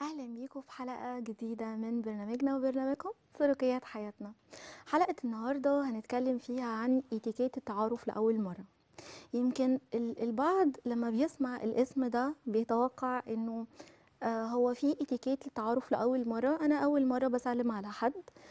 أهلا بيكم في حلقة جديدة من برنامجنا وبرنامجكم سلوكيات حياتنا. حلقة النهاردة هنتكلم فيها عن اتيكيت التعارف لأول مرة. يمكن البعض لما بيسمع الاسم ده بيتوقع انه هو في اتيكيت للتعارف لأول مرة. أنا أول مرة بسلم على حد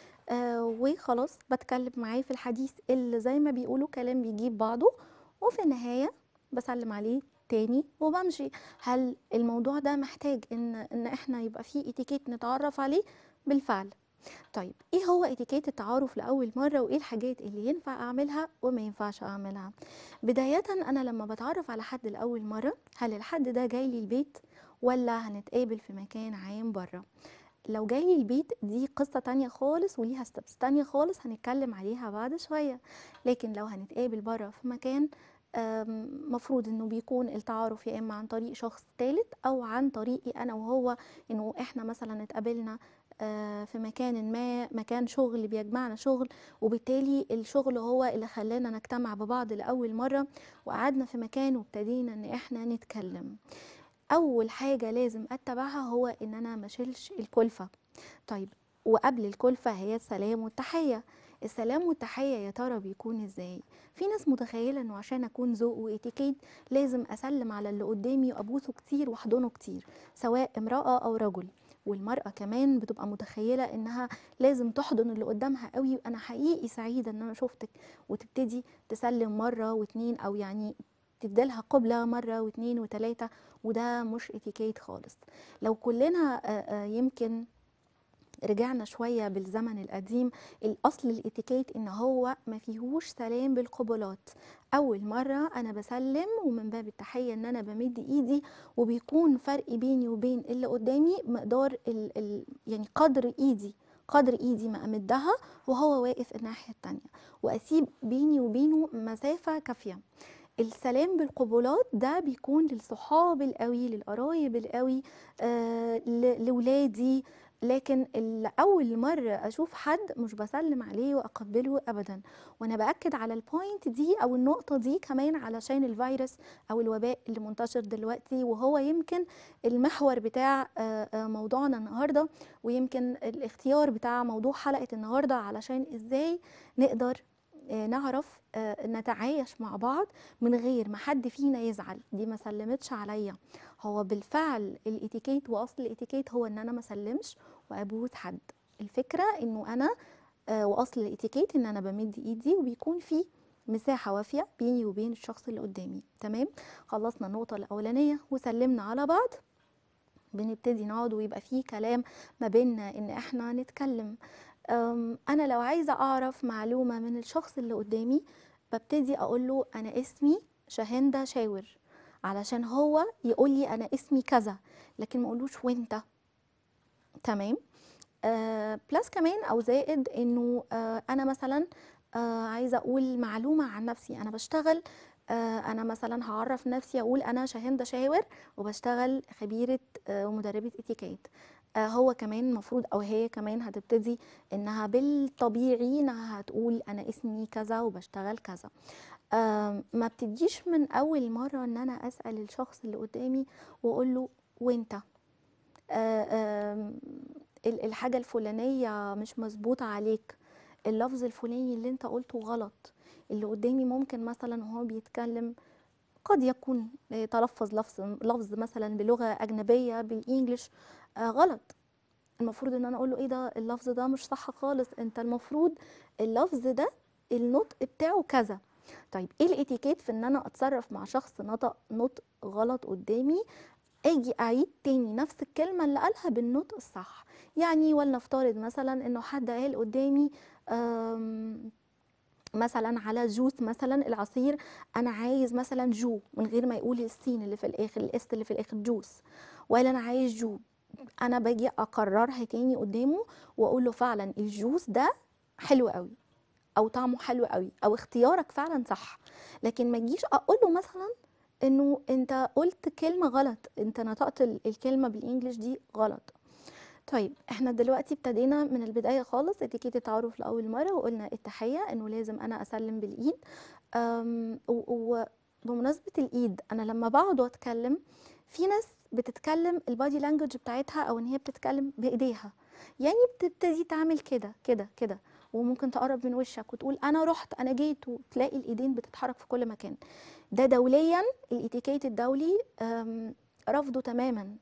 وخلاص بتكلم معاه في الحديث اللي زي ما بيقولوا كلام بيجيب بعضه، وفي النهاية بسلم عليه تاني وبمشي. هل الموضوع ده محتاج ان احنا يبقى فيه اتيكيت نتعرف عليه؟ بالفعل. طيب ايه هو اتيكيت التعارف لاول مره، وايه الحاجات اللي ينفع اعملها وما ينفعش اعملها؟ بدايه، انا لما بتعرف على حد لاول مره، هل الحد ده جاي لي البيت ولا هنتقابل في مكان عام بره؟ لو جاي لي البيت دي قصة تانية خالص وليها ستبس تانية خالص هنتكلم عليها بعد شوية. لكن لو هنتقابل بره في مكان، مفروض انه بيكون التعارف يا اما عن طريق شخص ثالث او عن طريقي انا وهو، انه احنا مثلا اتقابلنا في مكان ما، مكان شغل بيجمعنا شغل، وبالتالي الشغل هو اللي خلانا نجتمع ببعض لأول مرة، وقعدنا في مكان وابتدينا ان احنا نتكلم. اول حاجه لازم اتبعها هو ان انا ما اشيلش الكلفه. طيب، وقبل الكلفه هي السلام والتحيه. السلام والتحيه يا ترى بيكون ازاي؟ في ناس متخيله انه عشان اكون ذوق واتيكيت لازم اسلم على اللي قدامي وابوسه كتير واحضنه كتير، سواء امراه او رجل. والمرأة كمان بتبقى متخيلة انها لازم تحضن اللي قدامها قوي، انا حقيقي سعيدة ان انا شفتك، وتبتدي تسلم مرة واتنين، او يعني تديلها قبلة مرة واتنين وتلاتة. وده مش اتيكيت خالص. لو كلنا يمكن رجعنا شوية بالزمن القديم، الأصل الاتيكيت إن هو ما فيهوش سلام بالقبلات. أول مرة أنا بسلم ومن باب التحية إن أنا بمد إيدي، وبيكون فرق بيني وبين اللي قدامي مقدار يعني قدر إيدي ما أمدها وهو واقف الناحية التانية، وأسيب بيني وبينه مسافة كافية. السلام بالقبلات ده بيكون للصحاب القوي، للقرايب القوي، لولادي. لكن اول مره اشوف حد مش بسلم عليه واقبله ابدا. وانا باكد على البوينت دي او النقطه دي كمان علشان الفيروس او الوباء اللي منتشر دلوقتي، وهو يمكن المحور بتاع موضوعنا النهارده، ويمكن الاختيار بتاع موضوع حلقه النهارده علشان ازاي نقدر نعرف نتعايش مع بعض من غير ما حد فينا يزعل. دي ما سلمتش عليا. هو بالفعل الاتيكيت واصل الاتيكيت هو ان انا ما سلمش وابوس حد. الفكره انه انا واصل الاتيكيت ان انا بمد ايدي وبيكون في مساحه وافيه بيني وبين الشخص اللي قدامي. تمام، خلصنا النقطه الاولانيه وسلمنا على بعض، بنبتدي نقعد ويبقى فيه كلام ما بيننا ان احنا نتكلم. انا لو عايزه اعرف معلومه من الشخص اللي قدامي، ببتدي اقول له انا اسمي شاهندة شاور، علشان هو يقول لي انا اسمي كذا، لكن ما اقولوش وانت. تمام. بلس كمان او زائد انه انا مثلا عايزه اقول معلومه عن نفسي، انا بشتغل، انا مثلا هعرف نفسي اقول انا شاهندة شاور وبشتغل خبيره ومدربه اتيكيت. هو كمان المفروض او هي كمان هتبتدي انها بالطبيعي انها هتقول انا اسمي كذا وبشتغل كذا. ما بتديش من اول مره ان انا اسال الشخص اللي قدامي واقول له وانت آم، الحاجة الفلانية مش مظبوطة عليك، اللفظ الفلاني اللي انت قلته غلط. اللي قدامي ممكن مثلا وهو بيتكلم قد يكون تلفظ لفظ مثلا بلغة أجنبية بالإنجليش غلط. المفروض ان انا اقول له ايه ده، اللفظ ده مش صح خالص، انت المفروض اللفظ ده النطق بتاعه كذا. طيب ايه الاتيكيت في ان انا اتصرف مع شخص نطق غلط قدامي؟ اجي اعيد تاني نفس الكلمه اللي قالها بالنطق الصح. يعني ولنفترض مثلا انه حد قال قدامي مثلا على جوس، مثلا العصير، انا عايز مثلا جو، من غير ما يقول السين اللي في الاخر، الاس اللي في الاخر، جوس، ولا انا عايز جو. انا باجي اكررها تاني قدامه واقول له فعلا الجوس ده حلو قوي، او طعمه حلو قوي، او اختيارك فعلا صح. لكن ما تجيش اقول له مثلا انه انت قلت كلمه غلط، انت نطقت الكلمه بالانجلش دي غلط. طيب احنا دلوقتي ابتدينا من البدايه خالص اتيكيت التعارف لاول مره، وقلنا التحيه انه لازم انا اسلم بالايد. بمناسبة الايد، انا لما بقعد واتكلم، في ناس بتتكلم البادي لانجوج بتاعتها او ان هي بتتكلم بايديها، يعني بتبتدي تعمل كده كده كده، وممكن تقرب من وشك وتقول انا رحت انا جيت، وتلاقي الايدين بتتحرك في كل مكان. ده دوليا الاتيكيت الدولي رفضه تماما.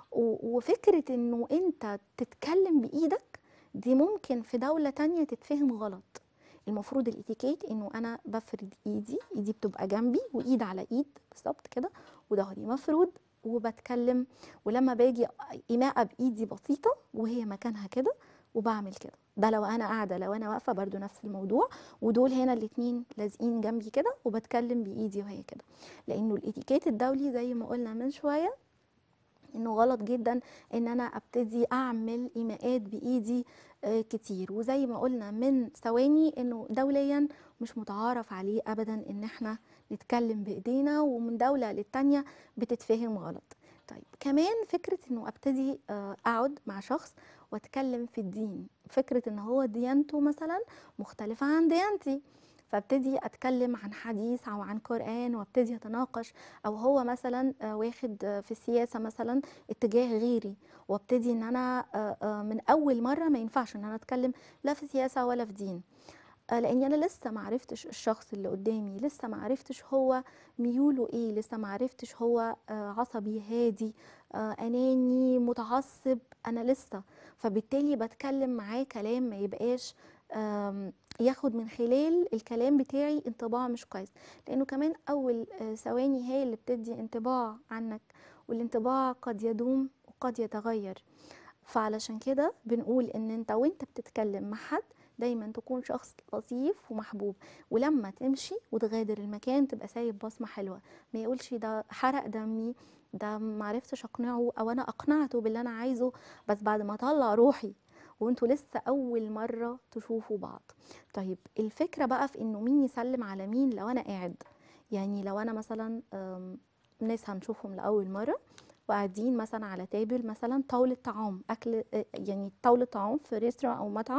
وفكرة انه انت تتكلم بايدك دي ممكن في دولة تانية تتفهم غلط. المفروض الاتيكيت انه انا بفرد ايدي بتبقى جنبي، وايد على ايد بالظبط كده، وظهري مفرود، وبتكلم. ولما باجي ايماءة بايدي بسيطة وهي مكانها كده، وبعمل كده. ده لو انا قاعدة، لو انا واقفة برضو نفس الموضوع، ودول هنا الاتنين لازقين جنبي كده، وبتكلم بايدي وهي كده. لانه الاتيكيت الدولي زي ما قلنا من شوية انه غلط جدا ان انا ابتدي اعمل ايماءات بايدي كتير. وزي ما قلنا من ثواني انه دوليا مش متعارف عليه ابدا ان احنا نتكلم بايدينا، ومن دولة للتانية بتتفهم غلط. طيب كمان فكرة انه ابتدي اقعد مع شخص واتكلم في الدين، فكرة ان هو ديانته مثلا مختلفة عن ديانتي، فابتدي اتكلم عن حديث او عن قرآن وابتدي اتناقش، او هو مثلا واخد في السياسة مثلا اتجاه غيري، وابتدي ان انا من اول مرة ما ينفعش ان انا اتكلم لا في سياسة ولا في دين، لاني انا لسه ما عرفتش الشخص اللي قدامي، لسه ما عرفتش هو ميوله ايه، لسه ما عرفتش هو عصبي هادي اناني متعصب، انا لسه. فبالتالي بتكلم معاه كلام ما يبقاش ياخد من خلال الكلام بتاعي انطباع مش كويس، لانه كمان اول ثواني هي اللي بتدي انطباع عنك، والانطباع قد يدوم وقد يتغير. فعلشان كده بنقول ان انت وانت بتتكلم مع حد دايما تكون شخص لطيف ومحبوب، ولما تمشي وتغادر المكان تبقى سايب بصمة حلوة، ما يقولش ده حرق دمي، ده معرفتش اقنعه، او انا اقنعته باللي انا عايزه بس بعد ما اطلع روحي وانتوا لسه اول مرة تشوفوا بعض. طيب الفكرة بقى في انه مين يسلم على مين لو انا قاعد، يعني لو انا مثلا ناس هنشوفهم لاول مرة وقاعدين مثلا على تابل، مثلا طاولة طعام أكل، يعني طاولة طعام في ريستوران أو مطعم،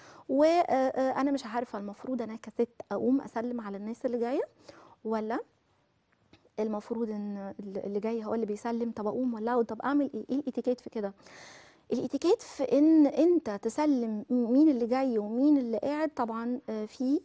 وأنا مش عارفة المفروض أنا كست أقوم أسلم على الناس اللي جاية، ولا المفروض إن اللي جاي هو اللي بيسلم؟ طب أقوم ولا أقعد؟ طب أعمل إيه؟ إيه الإتيكيت في كده؟ الإتيكيت في إن أنت تسلم مين اللي جاي ومين اللي قاعد. طبعا في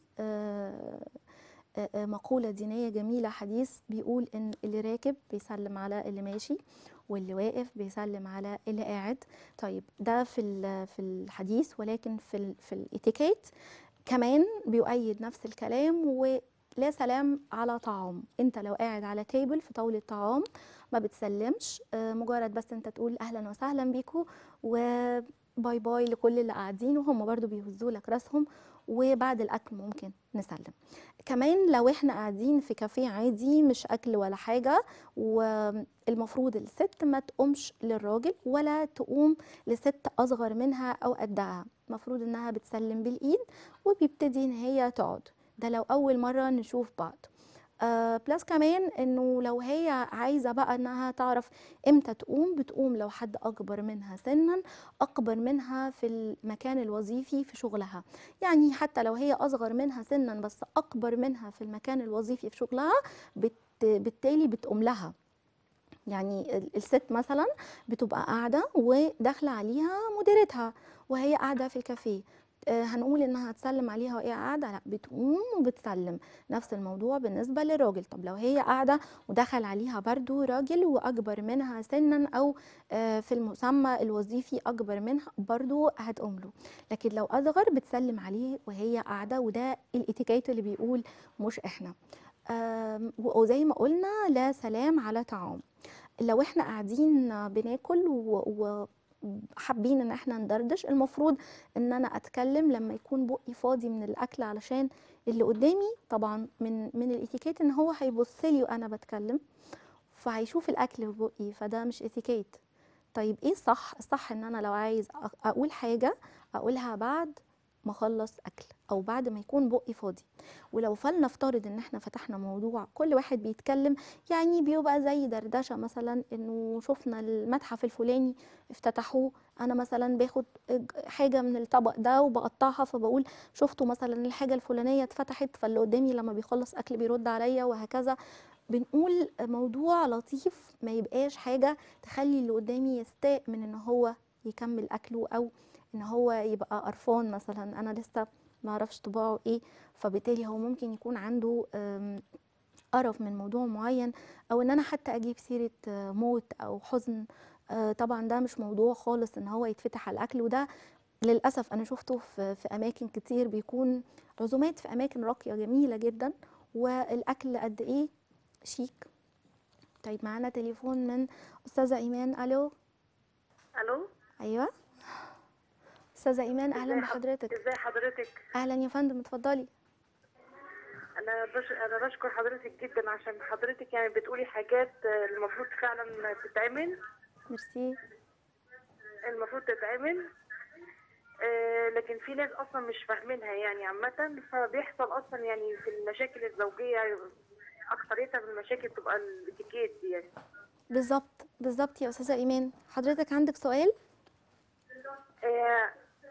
مقولة دينية جميلة، حديث بيقول إن اللي راكب بيسلم على اللي ماشي، واللي واقف بيسلم على اللي قاعد. طيب ده في الحديث، ولكن في الاتيكيت كمان بيؤيد نفس الكلام. ولا سلام على طعام، انت لو قاعد على تيبل في طاولة طعام ما بتسلمش، مجرد بس انت تقول اهلا وسهلا بيكو وباي باي لكل اللي قاعدين، وهم برضو بيهزوا لك راسهم، وبعد الاكل ممكن نسلم. كمان لو احنا قاعدين في كافيه عادي مش اكل ولا حاجه، والمفروض الست ما تقومش للراجل ولا تقوم لست اصغر منها او قدها، المفروض انها بتسلم بالايد وبيبتدي ان هي تقعد. ده لو اول مره نشوف بعض. بلس كمان انه لو هي عايزه بقى انها تعرف امتى تقوم، بتقوم لو حد اكبر منها سنا، اكبر منها في المكان الوظيفي في شغلها، يعني حتى لو هي اصغر منها سنا بس اكبر منها في المكان الوظيفي في شغلها، بالتالي بتقوم لها. يعني الست مثلا بتبقى قاعده وداخله عليها مديرتها وهي قاعده في الكافيه، هنقول انها تسلم عليها وهي قاعده؟ لا، بتقوم وبتسلم. نفس الموضوع بالنسبه للراجل. طب لو هي قاعده ودخل عليها برضو راجل واكبر منها سنا، او في المسمى الوظيفي اكبر منها، برضو هتقوم له. لكن لو اصغر بتسلم عليه وهي قاعده، وده الاتيكيت اللي بيقول مش احنا. وزي ما قلنا لا سلام على طعام. لو احنا قاعدين بناكل وحابين ان احنا ندردش، المفروض ان انا اتكلم لما يكون بقي فاضي من الاكل، علشان اللي قدامي طبعا من الاتيكيت ان هو هيبص لي وانا بتكلم، فهيشوف الاكل في بقي، فده مش اتيكيت. طيب ايه الصح؟ الصح ان انا لو عايز اقول حاجه اقولها بعد ما اخلص اكل او بعد ما يكون بقي فاضي. ولو فلنفترض ان احنا فتحنا موضوع كل واحد بيتكلم، يعني بيبقى زي دردشه، مثلا انه شفنا المتحف الفلاني افتتحوه، انا مثلا باخد حاجه من الطبق ده وبقطعها، فبقول شفتوا مثلا الحاجه الفلانيه اتفتحت، فاللي قدامي لما بيخلص اكل بيرد عليا، وهكذا. بنقول موضوع لطيف، ما يبقاش حاجة تخلي اللي قدامي يستاء من ان هو يكمل اكله، او ان هو يبقى قرفان مثلا، انا لسه ما اعرفش طباعه ايه، فبالتالي هو ممكن يكون عنده قرف من موضوع معين، او ان انا حتى اجيب سيرة موت او حزن. طبعا ده مش موضوع خالص ان هو يتفتح على الاكل، وده للاسف انا شفته في اماكن كتير، بيكون عزومات في اماكن راقيه جميله جدا، والاكل قد ايه شيك. طيب معانا تليفون من استاذه ايمان. الو. الو. ايوه استاذه ايمان، اهلا ازاي بحضرتك. ازاي حضرتك؟ اهلا يا فندم، اتفضلي. انا بشكر حضرتك جدا عشان حضرتك يعني بتقولي حاجات المفروض فعلا تتعمل. ميرسي. المفروض تتعمل. لكن في ناس اصلا مش فاهمينها يعني عامه، فبيحصل اصلا يعني في المشاكل الزوجيه اكتريتها من المشاكل بتبقى الاتيكيت دي يعني. بالظبط بالظبط يا استاذه ايمان، حضرتك عندك سؤال؟ آه،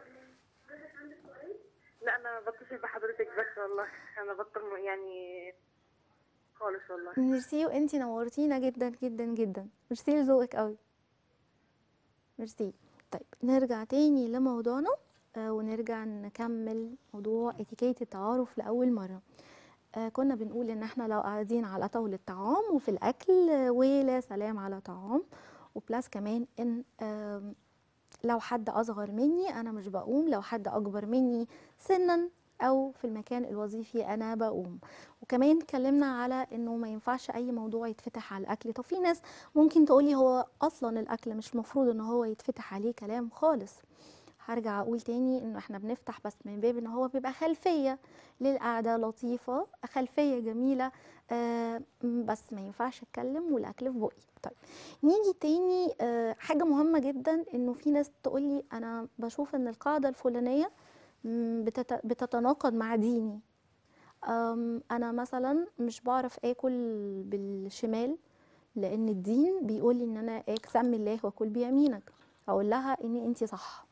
لا انا بتصل بحضرتك بس والله. انا بطل يعني خالص والله. ميرسي، وانتي نورتينا جدا جدا جدا، ميرسي لذوقك قوي. ميرسي. طيب نرجع تاني لموضوعنا، ونرجع نكمل موضوع اتيكيت التعارف لأول مرة. كنا بنقول ان احنا لو قاعدين على طاولة طعام وفي الاكل، ولا سلام على طعام، وبلاس كمان ان لو حد اصغر مني انا مش بقوم، لو حد اكبر مني سنا او في المكان الوظيفي انا بقوم. وكمان اتكلمنا على انه ما ينفعش اي موضوع يتفتح على الاكل. طب في ناس ممكن تقولي هو اصلا الاكل مش مفروض ان هو يتفتح عليه كلام خالص. هرجع اقول تاني انه احنا بنفتح بس من باب ان هو بيبقى خلفية للقعدة لطيفة، خلفية جميلة، بس ما ينفعش اتكلم والاكل في بقي. طيب نيجي تاني، حاجة مهمة جدا، انه في ناس تقولي انا بشوف ان القاعدة الفلانية بتتناقض مع ديني. انا مثلا مش بعرف اكل بالشمال لان الدين بيقول لي ان انا سمي الله وكل بيمينك. اقول لها ان انت صح،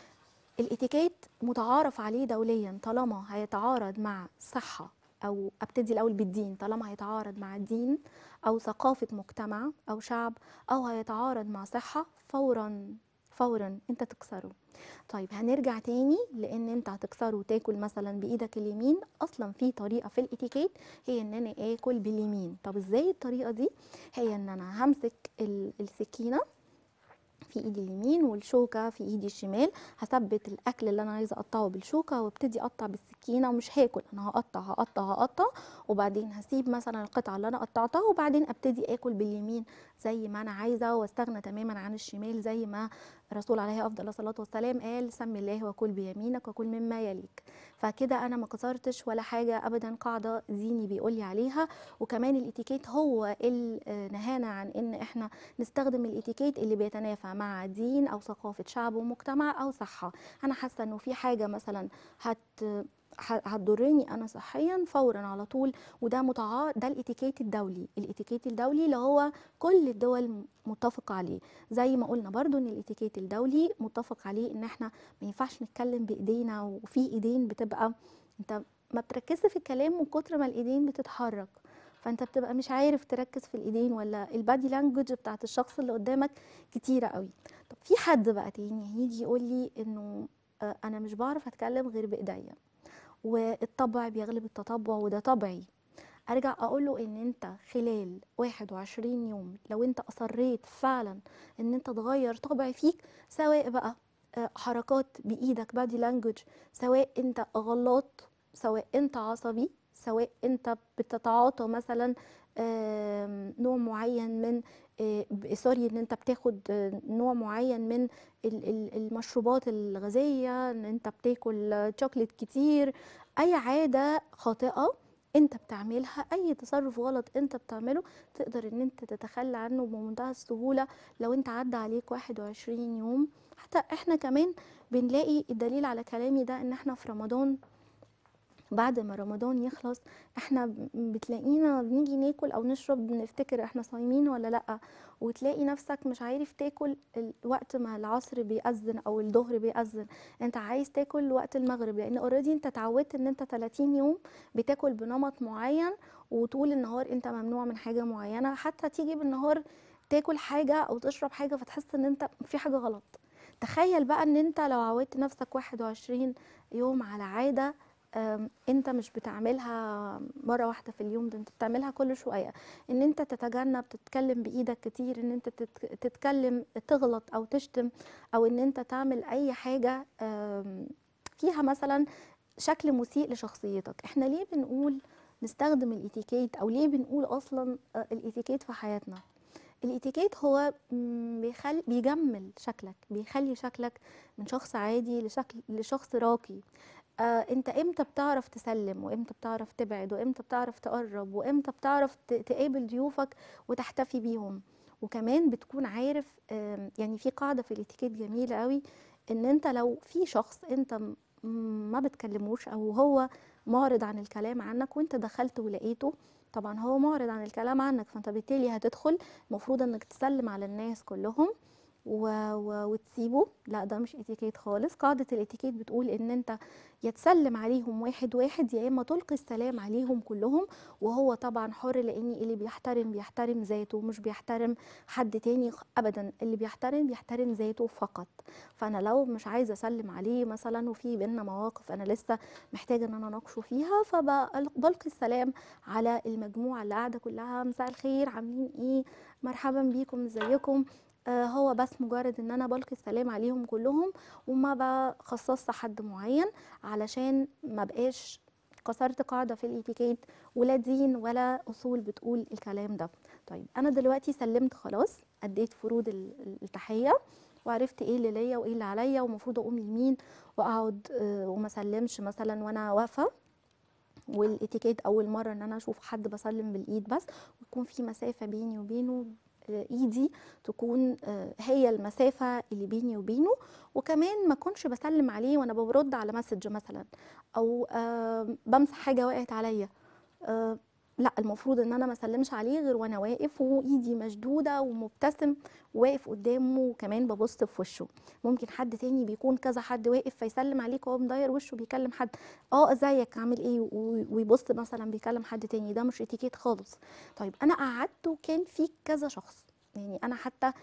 الاتيكيت متعارف عليه دوليا، طالما هيتعارض مع صحة، او ابتدي الاول بالدين، طالما هيتعارض مع دين او ثقافة مجتمع او شعب، او هيتعارض مع صحة، فورا فورا انت تكسره. طيب هنرجع تاني، لان انت هتكسره وتاكل مثلا بايدك اليمين، اصلا في طريقة في الاتيكيت هي ان انا اكل باليمين. طب ازاي الطريقة دي؟ هي ان انا همسك السكينة في ايدي اليمين والشوكه في ايدي الشمال، هثبت الاكل اللي انا عايزه اقطعه بالشوكه وابتدي اقطع بالسكينه، ومش هاكل، انا هقطع هقطع هقطع، وبعدين هسيب مثلا القطعه اللي انا قطعتها، وبعدين ابتدي اكل باليمين زي ما انا عايزه، واستغنى تماما عن الشمال، زي ما الرسول عليه افضل الصلاه والسلام قال سمي الله وكل بيمينك وكل مما يليك. فكده انا ما كسرتش ولا حاجه ابدا، قاعده ديني بيقول لي عليها. وكمان الاتيكيت هو اللي نهانا عن ان احنا نستخدم الاتيكيت اللي بيتنافى مع دين او ثقافه شعب ومجتمع او صحه. انا حاسه انه في حاجه مثلا هت هتضرني انا صحيا، فورا على طول. وده ده الاتيكيت الدولي، الاتيكيت الدولي اللي هو كل الدول متفق عليه. زي ما قلنا برضو ان الاتيكيت الدولي متفق عليه ان احنا ما ينفعش نتكلم بايدينا، وفي ايدين بتبقى انت ما بتركزش في الكلام من كتر ما الايدين بتتحرك، فانت بتبقى مش عارف تركز في الايدين ولا البادي لانجوج بتاعت الشخص اللي قدامك كتيره قوي. طب في حد بقى تاني هيجي يقول لي انه انا مش بعرف اتكلم غير بايديا، والطبع بيغلب التطبع وده طبعي. ارجع اقول له ان انت خلال 21 يوم لو انت اصريت فعلا ان انت تغير طبع فيك، سواء بقى حركات بايدك بادي لانجوج، سواء انت غلط، سواء انت عصبي، سواء انت بتتعاطى مثلا نوع معين من سوري ان انت بتاخد نوع معين من المشروبات الغازية، ان انت بتاكل شوكليت كتير، اي عادة خاطئة انت بتعملها، اي تصرف غلط انت بتعمله، تقدر ان انت تتخلى عنه بمنتهى السهولة لو انت عدى عليك 21 يوم. حتى احنا كمان بنلاقي الدليل على كلامي ده ان احنا في رمضان، بعد ما رمضان يخلص احنا بتلاقينا بنيجي ناكل او نشرب بنفتكر احنا صايمين ولا لا، وتلاقي نفسك مش عارف تاكل وقت ما العصر بيأذن او الظهر بيأذن، انت عايز تاكل وقت المغرب، لان اوريدي انت اتعودت ان انت 30 يوم بتاكل بنمط معين، وطول النهار انت ممنوع من حاجة معينة، حتى تيجي بالنهار تاكل حاجة او تشرب حاجة فتحس ان انت في حاجة غلط. تخيل بقى ان انت لو عودت نفسك 21 يوم على عادة انت مش بتعملها مرة واحدة في اليوم، ده انت بتعملها كل شوية. ان انت تتجنب تتكلم بايدك كتير، ان انت تتكلم تغلط او تشتم، او ان انت تعمل اي حاجة فيها مثلا شكل مسيء لشخصيتك. احنا ليه بنقول نستخدم الاتيكيت، او ليه بنقول اصلا الاتيكيت في حياتنا؟ الاتيكيت هو بيجمل شكلك، بيخلي شكلك من شخص عادي لشخص راقي. انت امتى بتعرف تسلم، وامتى بتعرف تبعد، وامتى بتعرف تقرب، وامتى بتعرف تقابل ضيوفك وتحتفي بيهم. وكمان بتكون عارف يعني في قاعدة في الاتيكيت جميلة قوي، ان انت لو في شخص انت ما بتكلموش، او هو معرض عن الكلام عنك وانت دخلت ولقيته، طبعا هو معرض عن الكلام عنك، فانت بالتالي هتدخل المفروض انك تسلم على الناس كلهم وتسيبه. لا، ده مش اتيكيت خالص. قاعدة الاتيكيت بتقول ان انت يا تسلم عليهم واحد واحد، يا اما تلقي السلام عليهم كلهم. وهو طبعا حر، لان اللي بيحترم ذاته، مش بيحترم حد تاني ابدا. اللي بيحترم ذاته فقط. فانا لو مش عايزه اسلم عليه مثلا، وفي بينا مواقف انا لسه محتاجه ان انا اناقشه فيها، فبلقي السلام على المجموعه اللي قاعده كلها: مساء الخير، عاملين ايه، مرحبا بيكم، ازيكم. هو بس مجرد ان انا بلقي السلام عليهم كلهم، وما بخصصش حد معين، علشان ما بقاش كسرت قاعده في الاتيكيت، ولا دين ولا اصول بتقول الكلام ده. طيب انا دلوقتي سلمت خلاص، اديت فروض التحيه، وعرفت ايه اللي ليا وايه اللي عليا، ومفروض اقوم يمين واقعد وما اسلمش مثلا وانا واقفه. والاتيكيت اول مره ان انا اشوف حد بسلم بالايد بس، ويكون في مسافه بيني وبينه، ايدي تكون هي المسافه اللي بيني وبينه. وكمان ما اكونش بسلم عليه وانا برد على مسج مثلا، او بمسح حاجه وقعت عليا. لا، المفروض ان انا ما اسلمش عليه غير وانا واقف وايدي مشدوده ومبتسم، واقف قدامه، وكمان ببص في وشه. ممكن حد تاني بيكون كذا حد واقف فيسلم عليك وهو مداير وشه بيكلم حد: ازيك، عامل ايه، ويبص مثلا بيكلم حد تاني. ده مش اتيكيت خالص. طيب انا قعدت وكان في كذا شخص، يعني انا حتى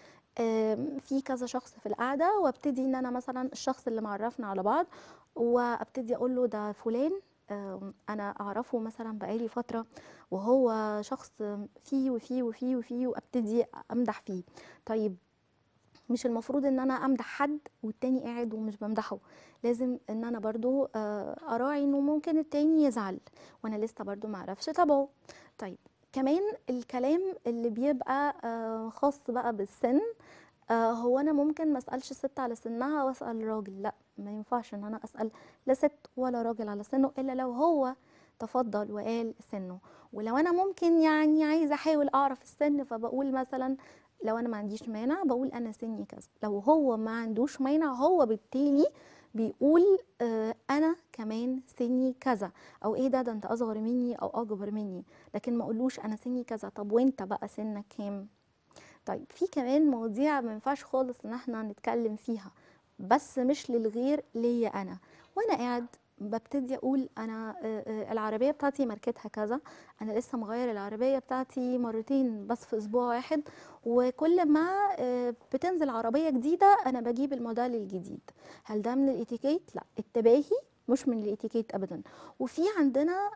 في كذا شخص في القعده، وابتدي ان انا مثلا الشخص اللي معرفنا على بعض، وابتدي اقول له: ده فلان، انا اعرفه مثلا بقالي فتره، وهو شخص فيه وفيه وفيه وفيه، وابتدي امدح فيه. طيب مش المفروض ان انا امدح حد والتاني قاعد ومش بمدحه؟ لازم ان انا برضو اراعي انه ممكن التاني يزعل وانا لسه برضو معرفش طبعه. طيب كمان الكلام اللي بيبقى خاص بقى بالسن، هو انا ممكن ما اسالش ست على سنها واسال راجل. لا، ما ينفعش ان انا اسال لا ست ولا راجل على سنه، الا لو هو تفضل وقال سنه. ولو انا ممكن يعني عايزه احاول اعرف السن، فبقول مثلا لو انا ما عنديش مانع بقول انا سني كذا. لو هو ما عندوش مانع، هو بالتالي بيقول انا كمان سني كذا، او ايه ده انت اصغر مني او اكبر مني. لكن ما اقولوش انا سني كذا، طب وانت بقى سنك كام؟ طيب في كمان مواضيع ما ينفعش خالص ان احنا نتكلم فيها، بس مش للغير، ليا انا. وانا قاعد ببتدي اقول: انا العربيه بتاعتي ماركتها كذا، انا لسه مغير العربيه بتاعتي مرتين بس في اسبوع واحد، وكل ما بتنزل عربيه جديده انا بجيب الموديل الجديد. هل ده من الاتيكيت؟ لا، التباهي مش من الاتيكيت ابدا. وفي عندنا،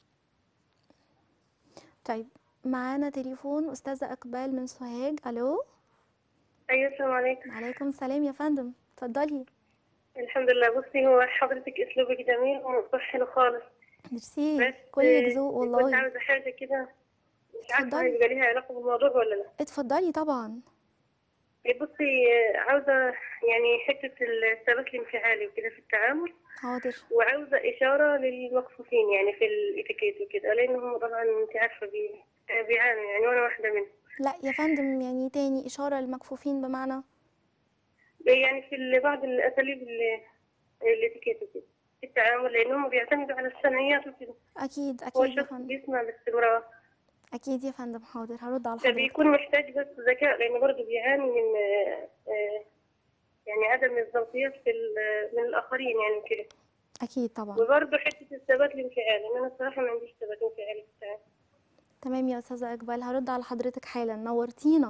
طيب معانا تليفون استاذه اقبال من سوهاج. الو. ايوه، السلام عليكم. عليكم السلام يا فندم، اتفضلي. الحمد لله. بصي، هو حضرتك اسلوبك جميل وموضوع حلو خالص. ميرسي، بس كلك ذوق كنت والله. عاوزه حاجه كده، مش عارفه اتفضلي. هيبقى ليها علاقه بالموضوع ولا لا. اتفضلي طبعا. بصي، عاوزه يعني حته الثبات الانفعالي وكده في التعامل، حاضر. وعاوزه اشاره للمكفوفين يعني في الاتيكيت وكده، لانهم طبعا انت عارفه بيعانوا يعني، وانا واحده منهم. لا يا فندم، يعني تاني إشارة للمكفوفين بمعنى؟ يعني في بعض الاساليب الاتيكيت وكده في التعامل، لانهم بيعتمدوا على السمعيات وكده. أكيد هو أكيد يا الشخص فندم. بيسمع باستمرار، أكيد يا فندم، حاضر هرد على حضرتك. فبيكون محتاج بس ذكاء، لأنه برضه بيعاني من يعني عدم الذوقيات من الآخرين يعني كده. أكيد طبعا. وبرضه حتة الثبات الانفعالي، إن أنا الصراحة ما عنديش ثبات انفعالي في التعامل. تمام يا استاذه اقبال، هرد على حضرتك حالا، نورتينا.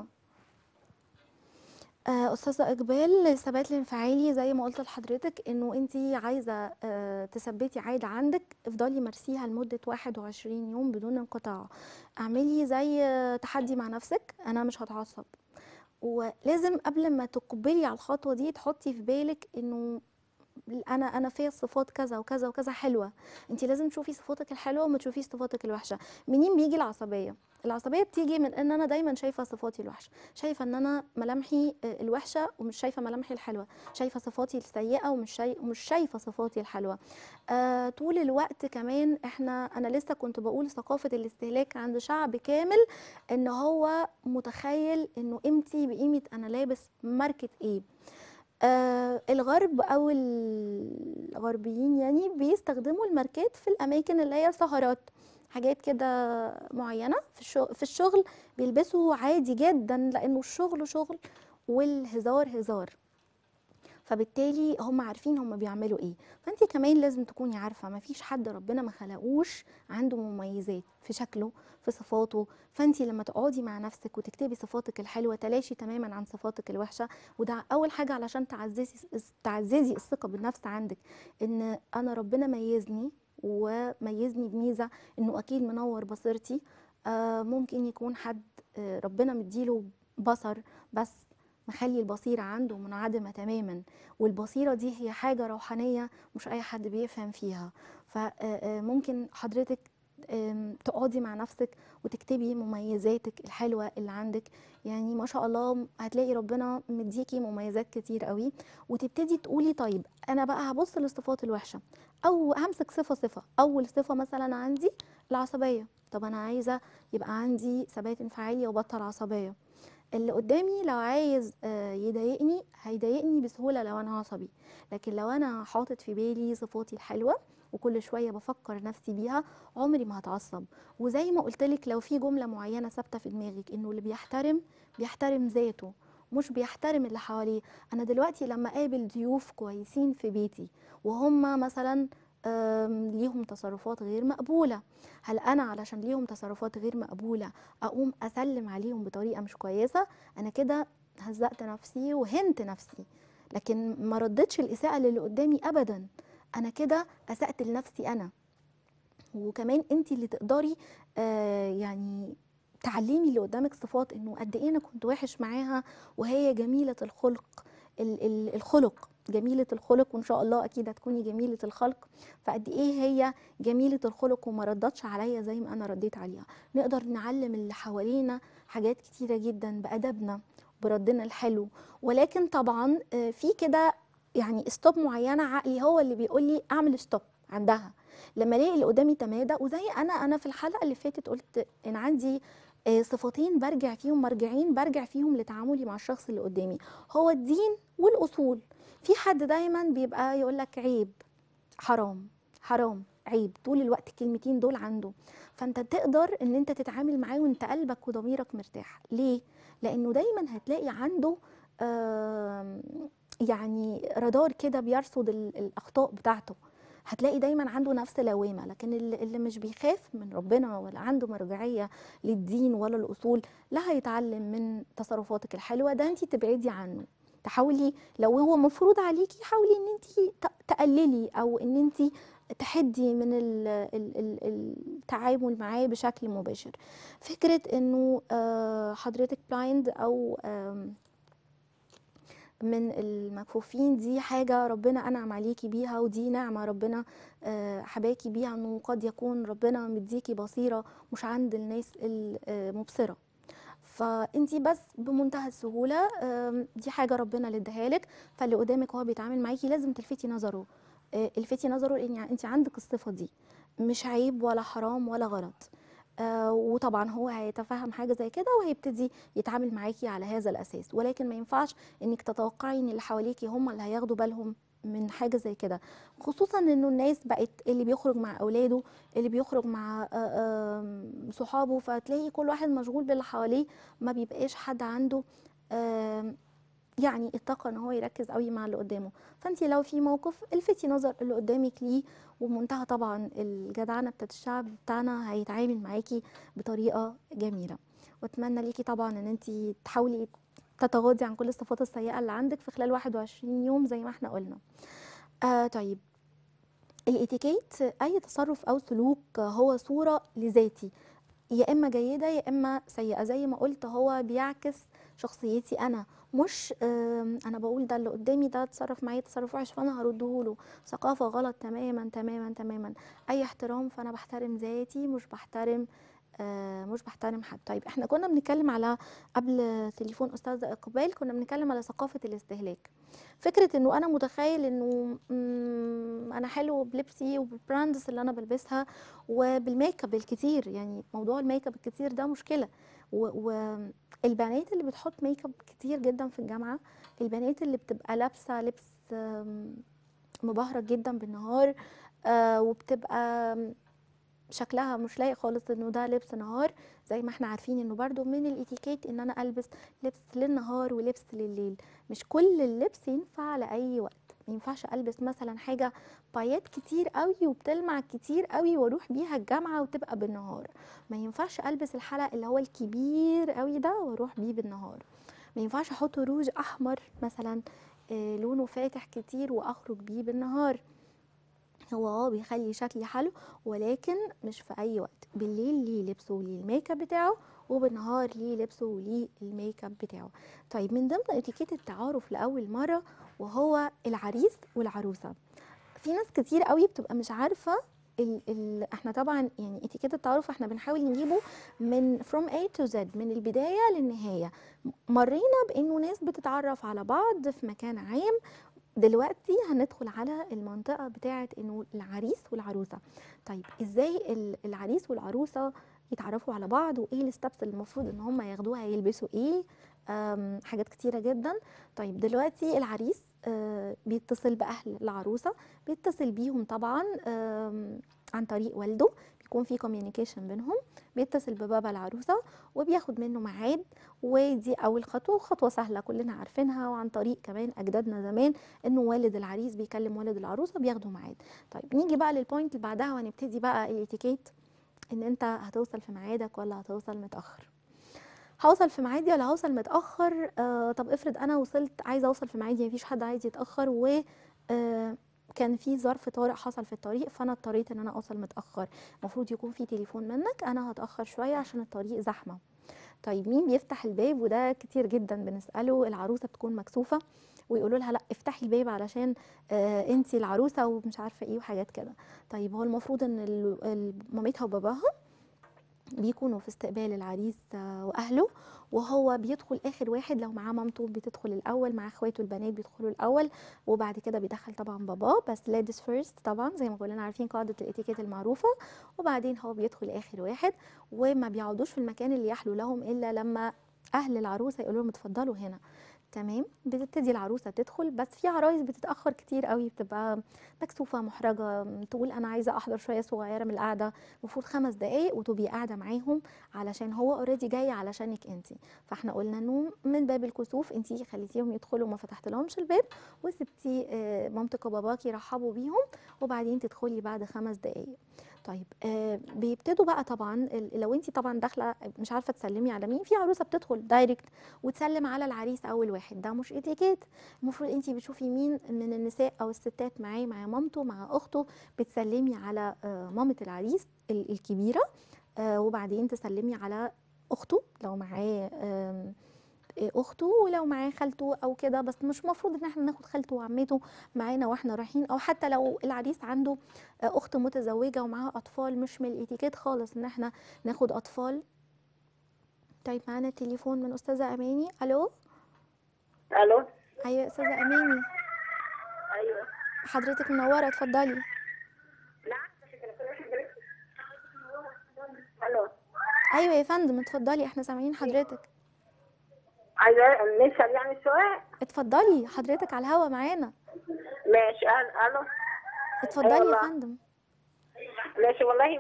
استاذه اقبال، الثبات الانفعالي زي ما قلت لحضرتك انه انت عايزه تثبتي عاده عندك، افضلي مارسيها لمده 21 يوم بدون انقطاع. اعملي زي تحدي مع نفسك، انا مش هتعصب. ولازم قبل ما تقبلي على الخطوه دي تحطي في بالك انه انا فيا صفات كذا وكذا وكذا حلوه. انت لازم تشوفي صفاتك الحلوه وما تشوفيش صفاتك الوحشه. منين بيجي العصبيه؟ العصبيه بتيجي من ان انا دايما شايفه صفاتي الوحشه، شايفه ان انا ملامحي الوحشه ومش شايفه ملامحي الحلوه، شايفه صفاتي السيئه ومش شايفه صفاتي الحلوه. طول الوقت كمان انا لسه كنت بقول ثقافه الاستهلاك عند شعب كامل، ان هو متخيل انه قيمتي بقيمه انا لابس ماركه ايه. الغرب او الغربيين يعني بيستخدموا الماركات في الاماكن اللي هي سهرات، حاجات كده معينه في الشغل بيلبسوا عادي جدا لانه الشغل شغل والهزار هزار، فبالتالي هم عارفين هم بيعملوا ايه. فانت كمان لازم تكوني عارفه ما فيش حد ربنا ما خلقوش عنده مميزات في شكله في صفاته. فانت لما تقعدي مع نفسك وتكتبي صفاتك الحلوه تلاشي تماما عن صفاتك الوحشه، وده اول حاجه علشان تعززي الثقه بالنفس عندك، ان انا ربنا ميزني وميزني بميزه انه اكيد منور بصيرتي. ممكن يكون حد ربنا مديله بصر بس مخلي البصيرة عنده منعدمة تماما، والبصيرة دي هي حاجة روحانية مش أي حد بيفهم فيها. فممكن حضرتك تقعدي مع نفسك وتكتبي مميزاتك الحلوة اللي عندك، يعني ما شاء الله هتلاقي ربنا مديكي مميزات كتير قوي، وتبتدي تقولي طيب أنا بقى هبص للصفات الوحشة أو همسك صفة صفة. أول صفة مثلا عندي العصبية، طب أنا عايزة يبقى عندي ثبات انفعالي وبطل عصبية. اللي قدامي لو عايز يضايقني هيضايقني بسهولة لو أنا عصبي، لكن لو أنا حاطط في بالي صفاتي الحلوة وكل شوية بفكر نفسي بيها عمري ما هتعصب. وزي ما قلتلك لو في جملة معينة ثابتة في دماغك إنه اللي بيحترم ذاته مش بيحترم اللي حواليه. أنا دلوقتي لما أقابل ضيوف كويسين في بيتي وهم مثلا ليهم تصرفات غير مقبولة، هل أنا علشان ليهم تصرفات غير مقبولة اقوم اسلم عليهم بطريقه مش كويسه؟ انا كده هزقت نفسي وهنت نفسي، لكن ما ردتش الاساءه للي قدامي ابدا، انا كده اسأت لنفسي انا. وكمان انت اللي تقدري يعني تعلمي اللي قدامك صفات انه قد ايه انا كنت وحش معاها وهي جميله الخلق. الخلق جميله الخلق، وان شاء الله اكيد هتكوني جميله الخلق، فقد ايه هي جميله الخلق وما ردتش عليا زي ما انا رديت عليها. نقدر نعلم اللي حوالينا حاجات كتيره جدا بادبنا بردنا الحلو، ولكن طبعا في كده يعني ستوب معينه عقلي هو اللي بيقول لي اعمل ستوب عندها. لما الاقي اللي قدامي تمادى، وزي انا في الحلقه اللي فاتت قلت ان عندي صفتين برجع فيهم لتعاملي مع الشخص اللي قدامي، هو الدين والاصول. في حد دايما بيبقى يقول لك عيب، حرام، حرام، عيب، طول الوقت الكلمتين دول عنده. فانت تقدر ان انت تتعامل معاه وانت قلبك وضميرك مرتاح. ليه؟ لانه دايما هتلاقي عنده يعني رادار كده بيرصد الاخطاء بتاعته، هتلاقي دايما عنده نفس لوامه. لكن اللي مش بيخاف من ربنا ولا عنده مرجعيه للدين ولا الاصول لا هيتعلم من تصرفاتك الحلوه، ده انت تبعدي عنه. تحاولي لو هو مفروض عليكي حاولي ان انت تقللي او ان انت تحدي من التعامل معاه بشكل مباشر. فكره انه حضرتك بلايند او من المكفوفين دي حاجة ربنا أنعم عليكي بيها، ودي نعمة ربنا حباكي بيها، أنه قد يكون ربنا مديكي بصيرة مش عند الناس المبصرة. فانتي بس بمنتهى السهولة دي حاجة ربنا اللي اداها لك، فاللي قدامك وهو بيتعامل معاكي لازم تلفتي نظره. الفتي نظره ان انت عندك الصفة دي، مش عيب ولا حرام ولا غلط. وطبعا هو هيتفهم حاجه زي كده وهيبتدي يتعامل معاكي على هذا الاساس، ولكن ما ينفعش انك تتوقعي ان اللي حواليكي هم اللي هياخدوا بالهم من حاجه زي كده، خصوصا انه الناس بقت اللي بيخرج مع اولاده اللي بيخرج مع صحابه، فتلاقي كل واحد مشغول باللي حواليه، ما بيبقاش حد عنده يعني الطاقه ان هو يركز قوي مع اللي قدامه. فانت لو في موقف الفتي نظر اللي قدامك ليه، ومنتهى طبعا الجدعنه بتاعت الشعب بتاعنا هيتعامل معاكي بطريقه جميله. واتمنى ليكي طبعا ان انت تحاولي تتغاضي عن كل الصفات السيئه اللي عندك في خلال 21 يوم زي ما احنا قلنا. طيب، الاتيكيت اي تصرف او سلوك هو صوره لذاتي، يا اما جيده يا اما سيئه. زي ما قلت هو بيعكس شخصيتي انا، مش انا بقول ده اللي قدامي ده تصرف معايا تصرف وحش فانا هرده له. ثقافه غلط تماما تماما تماما. اي احترام، فانا بحترم ذاتي مش بحترم حد. طيب احنا كنا بنتكلم على قبل تليفون استاذ اقبال، كنا بنتكلم على ثقافه الاستهلاك. فكره انه انا متخيل انه انا حلو بلبسي وبالبراندز اللي انا بلبسها وبالميك اب الكتير. يعني موضوع الميك اب الكتير ده مشكله. والبنات اللي بتحط ميك اب كتير جدا في الجامعه، البنات اللي بتبقى لابسه لبس مبهرج جدا بالنهار، وبتبقى شكلها مش لايق خالص انه ده لبس نهار. زي ما احنا عارفين انه برضو من الاتيكيت ان انا البس لبس للنهار ولبس لليل. مش كل اللبس ينفع لاي وقت. ما ينفعش البس مثلا حاجه بايات كتير قوي وبتلمع كتير قوي واروح بيها الجامعه وتبقى بالنهار. ما ينفعش البس الحلق اللي هو الكبير قوي ده واروح بيه بالنهار. ما ينفعش احط روج احمر مثلا لونه فاتح كتير واخرج بيه بالنهار. هو بيخلي شكلي حلو، ولكن مش في اي وقت. بالليل ليه لبسه وليه الميك اب بتاعه، وبالنهار ليه لبسه وليه الميك اب بتاعه. طيب، من ضمن اتيكيت التعارف لاول مره وهو العريس والعروسه. في ناس كتير قوي بتبقى مش عارفه احنا طبعا يعني اتيكيت التعارف احنا بنحاول نجيبه من from A to Z، من البدايه للنهايه. مرينا بانه ناس بتتعرف على بعض في مكان عام. دلوقتي هندخل على المنطقة بتاعة انه العريس والعروسة. طيب، ازاي العريس والعروسة يتعرفوا على بعض، وايه الستبس اللي المفروض ان هم ياخدوها، يلبسوا ايه، حاجات كتيرة جدا. طيب، دلوقتي العريس بيتصل بأهل العروسة، بيتصل بيهم طبعا عن طريق والده، بيكون في كوميونيكيشن بينهم. بيتصل ببابا العروسة وبياخد منه ميعاد. ودي أول خطوة، خطوة سهلة كلنا عارفينها، وعن طريق كمان أجدادنا زمان انه والد العريس بيكلم والد العروسه بياخدوا ميعاد. طيب، نيجي بقى للبوينت اللي بعدها وهنبتدي بقى الاتيكيت. ان انت هتوصل في ميعادك ولا هتوصل متاخر. هوصل في ميعادي ولا هوصل متاخر؟ طب افرض انا وصلت عايزه اوصل في ميعادي، مفيش حد عايز يتاخر، و كان في ظرف طارئ حصل في الطريق فانا اضطريت ان انا اوصل متاخر. المفروض يكون في تليفون منك انا هتاخر شويه عشان الطريق زحمه. طيب، مين بيفتح الباب؟ وده كتير جدا بنسأله. العروسة بتكون مكسوفة ويقولوا لها لا افتحي الباب علشان انتي العروسة ومش عارفة ايه وحاجات كده. طيب، هو المفروض ان مامتها وباباها بيكونوا في استقبال العريس واهله، وهو بيدخل اخر واحد. لو معاه مامته بتدخل الاول، مع اخواته البنات بيدخلوا الاول، وبعد كده بيدخل طبعا باباه، بس ladies first طبعا زي ما كلنا عارفين قاعده الاتيكيت المعروفه. وبعدين هو بيدخل اخر واحد، وما بيقعدوش في المكان اللي يحلو لهم الا لما اهل العروسه يقولوا لهم اتفضلوا هنا. تمام، بتبتدي العروسه تدخل. بس في عرايس بتتاخر كتير قوي، بتبقى مكسوفه محرجه، تقول انا عايزه احضر شويه صغيره من القعده. المفروض 5 دقايق وتبقي قاعده معاهم، علشان هو اوريدي جاي علشانك انت. فاحنا قلنا انه من باب الكسوف انت خليتيهم يدخلوا وما فتحت لهمش الباب، وسبتي مامتك وباباكي يرحبوا بيهم، وبعدين تدخلي بعد 5 دقايق. طيب، بيبتدوا بقى طبعا لو انت طبعا داخله مش عارفه تسلمي على مين، في عروسه بتدخل دايركت وتسلم على العريس اول واحد. ده مش اتيكيت. المفروض انت بتشوفي مين من النساء او الستات معاه، مع مامته مع اخته، بتسلمي على مامه العريس الكبيره، وبعدين تسلمي على اخته لو معاه اخته، ولو معاه خالته او كده. بس مش مفروض ان احنا ناخد خالته وعمته معانا واحنا رايحين، او حتى لو العريس عنده اخت متزوجه ومعاها اطفال، مش من الاتيكيت خالص ان احنا ناخد اطفال. طيب، معانا تليفون من استاذه اماني. الو. الو. ايوه يا استاذه اماني، ايوه. حضرتك منوره، اتفضلي. الو. ايوه ايوه يا فندم، اتفضلي، احنا سامعين حضرتك. عايزه نسال يعني سؤال. اتفضلي حضرتك على الهوا معانا. ماشي. الو. اي اتفضلي يا والله. فندم. ماشي والله.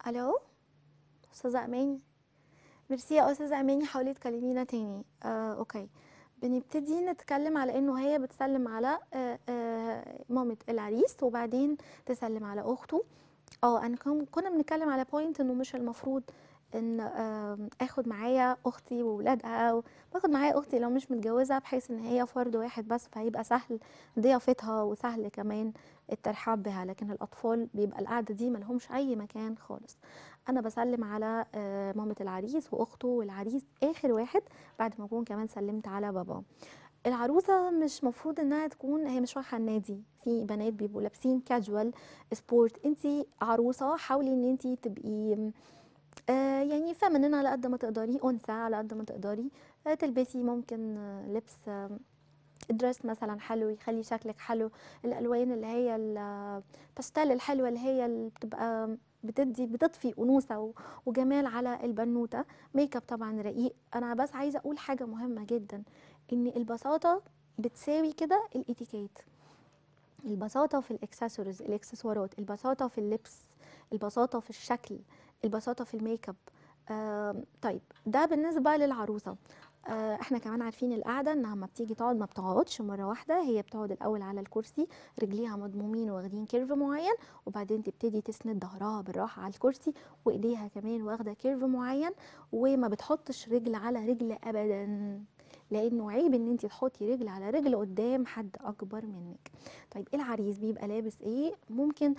الو استاذه اماني. ميرسي يا استاذه اماني، حاولي تكلمينا تاني. اوكي. بنبتدي نتكلم على انه هي بتسلم على مامة العريس، وبعدين تسلم على اخته. انا كنا بنتكلم على بوينت انه مش المفروض ان اخد معايا اختي وولادها، باخد معايا اختي لو مش متجوزه، بحيث ان هي فرد واحد بس، فهيبقى سهل ضيافتها وسهل كمان الترحاب بها. لكن الاطفال بيبقى القعده دي ملهمش اي مكان خالص. انا بسلم على مامة العريس واخته والعريس اخر واحد، بعد ما اكون كمان سلمت على بابا. العروسه مش مفروض انها تكون هي مش رايحه النادي. في بنات بيبقوا لابسين كاجوال سبورت. انتي عروسه، حاولي ان انتي تبقي يعني فمنن على قد ما تقدري، انثى على قد ما تقدري. تلبسي ممكن لبس دريس مثلا حلو يخلي شكلك حلو. الالوان اللي هي الباستيل الحلوه، اللي هي اللي بتبقى بتضفي انوثه وجمال على البنوته. ميك اب طبعا رقيق. انا بس عايزه اقول حاجه مهمه جدا، ان البساطه بتساوي كده الاتيكيت. البساطة في الاكسسوارات، البساطة في اللبس، البساطة في الشكل، البساطة في الميك اب. طيب ده بالنسبة للعروسة. احنا كمان عارفين القعدة انها ما بتيجي تقعد ما بتقعدش مرة واحدة، هي بتقعد الاول على الكرسي، رجليها مضمومين واخدين كيرف معين، وبعدين تبتدي تسند ظهرها بالراحة على الكرسي، وايديها كمان واخدة كيرف معين، وما بتحطش رجل على رجل ابدا، لانه عيب ان انت تحطي رجل على رجل قدام حد اكبر منك. طيب العريس بيبقى لابس ايه؟ ممكن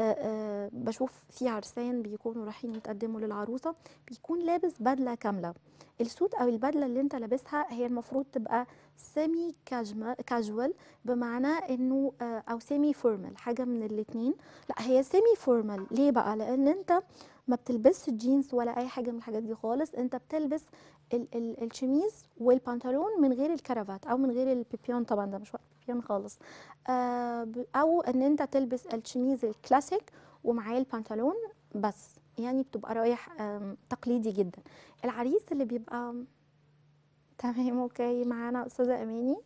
بشوف في عرسان بيكونوا رايحين يتقدموا للعروسه بيكون لابس بدله كامله. السوت او البدله اللي انت لابسها هي المفروض تبقى سيمي كاجوال، بمعنى انه او سيمي فورمال، حاجه من الاتنين. لا، هي سيمي فورمال. ليه بقى؟ لان انت ما بتلبسش جينز ولا اي حاجه من الحاجات دي خالص. انت بتلبس الشميز والبنطلون من غير الكرافات او من غير البيبيون، طبعا ده مش وقت بيبيون خالص. او ان انت تلبس الشميز الكلاسيك ومعاه البنطلون بس، يعني بتبقى رايح تقليدي جدا. العريس اللي بيبقى تمام. اوكي، معانا استاذه اماني.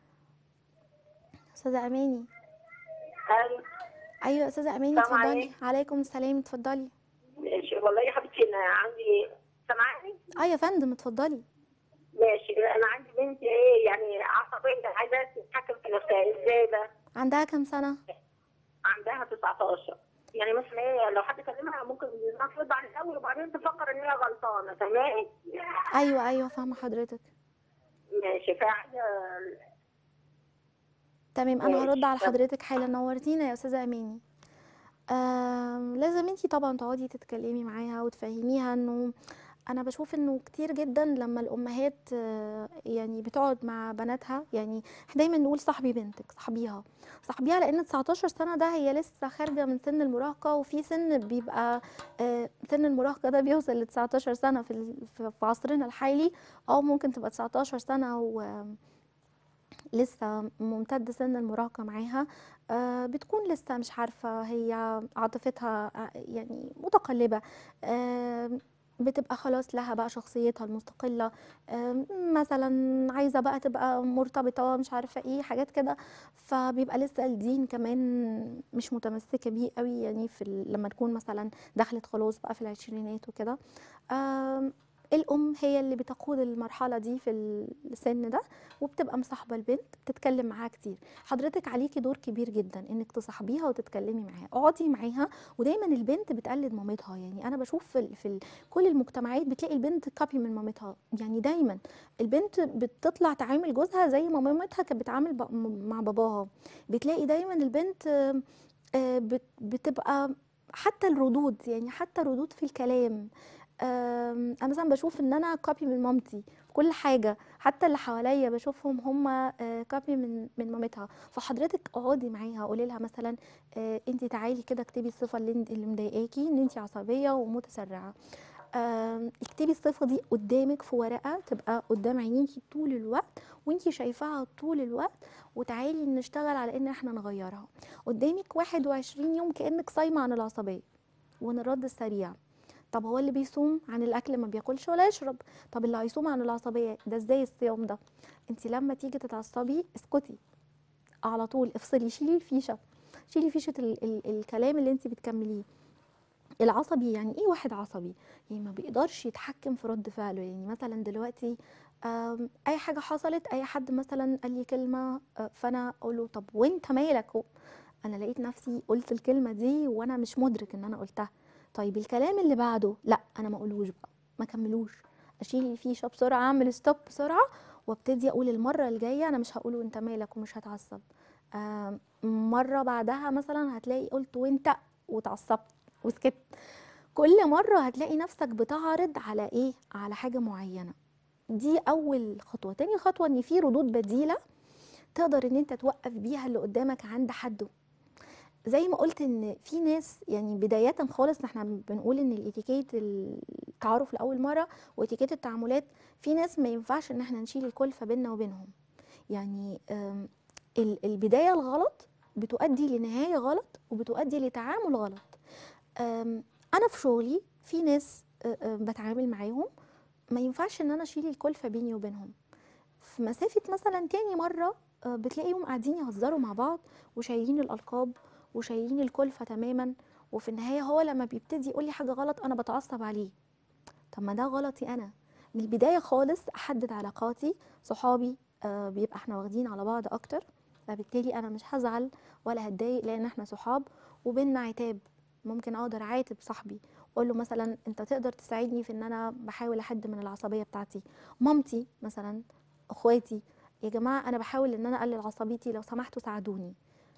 استاذه اماني. أيوة. ايوه استاذه اماني، السلام اتفضلي. عليكم. عليكم السلام، اتفضلي. ماشي والله يا حبيبتي، انا عندي، سامعاني؟ يا فندم اتفضلي. ماشي، انا عندي بنت ايه يعني عصبيه، عايزه تتحكم في نفسها. ازاي ده؟ عندها كام سنه؟ عندها 19. يعني مثلا ايه، لو حد كلمها ممكن نفرض عن الاول وبعدين تفكر ان هي غلطانه. تمام. ايوه ايوه، فاهمه حضرتك. ماشي فعلا. تمام، انا هرد ماشي على طب. حضرتك حالا. نورتينا يا استاذه اماني. لازم انتي طبعا تقعدي تتكلمي معاها وتفهميها انه انا بشوف انه كتير جدا لما الامهات يعني بتقعد مع بناتها، يعني احنا دايما نقول صاحبي بنتك، صاحبيها صاحبيها، لان 19 سنه ده هي لسه خارجه من سن المراهقه، وفي سن بيبقى سن المراهقه ده بيوصل ل 19 سنه في عصرنا الحالي. او ممكن تبقى 19 سنه لسه ممتد سن المراهقة معاها. بتكون لسه مش عارفة هي عاطفتها يعني متقلبة. بتبقى خلاص لها بقى شخصيتها المستقلة. مثلا عايزة بقى تبقى مرتبطة، مش عارفة ايه حاجات كده. فبيبقى لسه الدين كمان مش متمسكة بيه قوي، يعني لما تكون مثلا دخلت خلاص بقى في العشرينات وكده. الأم هي اللي بتقود المرحلة دي في السن ده، وبتبقى مصاحبه البنت، بتتكلم معاها كتير. حضرتك عليكي دور كبير جدا انك تصاحبيها وتتكلمي معاها، اقعدي معاها. ودايما البنت بتقلد مامتها، يعني انا بشوف كل المجتمعات بتلاقي البنت كابي من مامتها. يعني دايما البنت بتطلع تعامل جوزها زي ما مامتها كانت بتعامل مع باباها. بتلاقي دايما البنت بتبقى حتى الردود، يعني حتى الردود في الكلام. انا مثلا بشوف ان انا كوبي من مامتي في كل حاجه، حتى اللي حواليا بشوفهم هم كوبي من مامتها. فحضرتك اقعدي معاها، قولي لها مثلا انت تعالي كده اكتبي الصفه اللي مضايقاكي، ان انت عصبيه ومتسرعه. اكتبي الصفه دي قدامك في ورقه تبقى قدام عينيكي طول الوقت، وانتي شايفاها طول الوقت، وتعالي نشتغل على ان احنا نغيرها. قدامك 21 يوم كانك صايمه عن العصبيه. ونرد السريع. طب هو اللي بيصوم عن الاكل ما بياكلش ولا يشرب؟ طب اللي هيصوم عن العصبيه ده ازاي الصيام ده؟ انت لما تيجي تتعصبي اسكتي على طول، افصلي، شيلي الفيشه، شيلي فيشه الكلام اللي انت بتكمليه. العصبي يعني ايه واحد عصبي؟ يعني ما بيقدرش يتحكم في رد فعله. يعني مثلا دلوقتي اي حاجه حصلت، اي حد مثلا قال لي كلمه، فانا اقول له طب وانت مالك؟ انا لقيت نفسي قلت الكلمه دي وانا مش مدرك ان انا قلتها. طيب الكلام اللي بعده لا، انا ما اقولوش بقى، ما كملوش، اشيل الفيشه بسرعه، اعمل ستوب بسرعه، وابتدي اقول المره الجايه انا مش هقوله انت مالك ومش هتعصب. مره بعدها مثلا هتلاقي قلت وانت وتعصبت وسكت. كل مرة هتلاقي نفسك بتعرض على ايه؟ على حاجة معينة. دي اول خطوة. تاني خطوة ان في ردود بديلة تقدر ان انت توقف بيها اللي قدامك عند حده. زي ما قلت ان في ناس، يعني بداية خالص احنا بنقول ان الاتيكيت التعارف لأول مرة واتيكيت التعاملات، في ناس ما ينفعش ان احنا نشيل الكلفة بيننا وبينهم. يعني البداية الغلط بتؤدي لنهاية غلط وبتؤدي لتعامل غلط. انا في شغلي في ناس بتعامل معاهم ما ينفعش ان انا اشيل الكلفه بيني وبينهم. في مسافه مثلا تاني مره بتلاقيهم قاعدين يهزروا مع بعض وشايلين الالقاب وشايلين الكلفه تماما، وفي النهايه هو لما بيبتدي يقول لي حاجه غلط انا بتعصب عليه. طب ما ده غلطي انا. من البدايه خالص احدد علاقاتي. صحابي بيبقى احنا واخدين على بعض اكتر، فبالتالي انا مش هزعل ولا هتضايق لان احنا صحاب وبيننا عتاب. ممكن اقدر اعاتب صاحبي واقول له مثلا انت تقدر تساعدني في ان انا بحاول احد من العصبيه بتاعتي. مامتي مثلا، اخواتي، يا جماعه انا بحاول ان انا اقلل عصبيتي لو سمحتوا ساعدوني.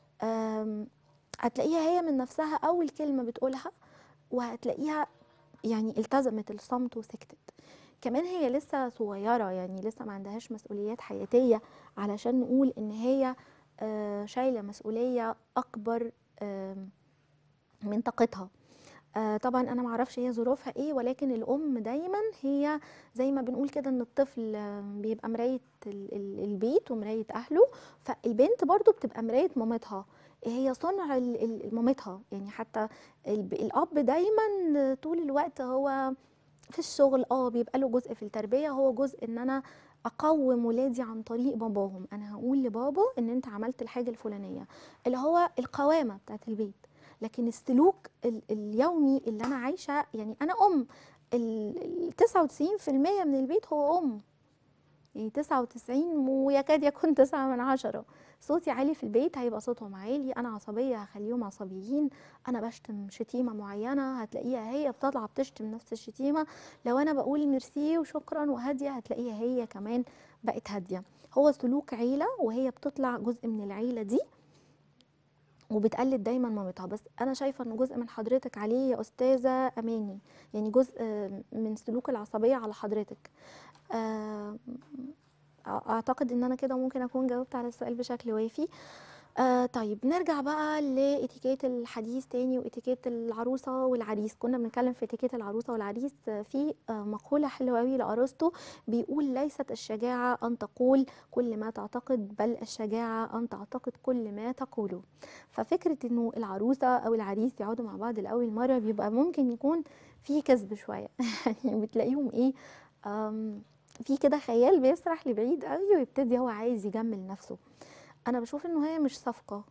هتلاقيها هي من نفسها اول كلمه بتقولها، وهتلاقيها يعني التزمت الصمت وسكتت. كمان هي لسه صغيرة، يعني لسه ما عندهاش مسؤوليات حياتية علشان نقول ان هي شايلة مسؤولية اكبر من طاقتها. طبعا انا معرفش هي ظروفها ايه، ولكن الام دايما هي زي ما بنقول كده ان الطفل بيبقى مراية البيت ومراية اهله، فالبنت برضو بتبقى مراية مامتها، هي صنع مامتها. يعني حتى الاب دايما طول الوقت هو في الشغل بيبقى له جزء في التربية، هو جزء ان انا اقوم ولادي عن طريق باباهم. انا هقول لبابا ان انت عملت الحاجة الفلانية، اللي هو القوامة بتاعت البيت. لكن السلوك اليومي اللي انا عايشة، يعني انا ام، 99% من البيت هو ام، يعني 99 ويكاد يكون 9/10. صوتي عالي في البيت هيبقى صوتهم عالي، انا عصبيه هخليهم عصبيين، انا بشتم شتيمه معينه هتلاقيها هي بتطلع بتشتم نفس الشتيمه، لو انا بقول ميرسي وشكرا وهاديه هتلاقيها هي كمان بقت هاديه. هو سلوك عيله، وهي بتطلع جزء من العيله دي وبتقلد دايما مامتها. بس انا شايفه ان جزء من حضرتك عليه يا استاذه اماني، يعني جزء من سلوك العصبيه على حضرتك. آه، اعتقد ان انا كده ممكن اكون جاوبت على السؤال بشكل وافي. طيب نرجع بقى لاتيكيت الحديث تاني واتيكيت العروسه والعريس. كنا بنتكلم في اتيكيت العروسه والعريس. في مقوله حلوه قوي لارسطو بيقول ليست الشجاعه ان تقول كل ما تعتقد، بل الشجاعه ان تعتقد كل ما تقوله. ففكره انه العروسه او العريس يقعدوا مع بعض لاول مره بيبقى ممكن يكون في كذب شويه يعني بتلاقيهم ايه، في كده خيال بيسرح لبعيد قوي ويبتدي هو عايز يجمل نفسه. انا بشوف انه هي مش صفقة،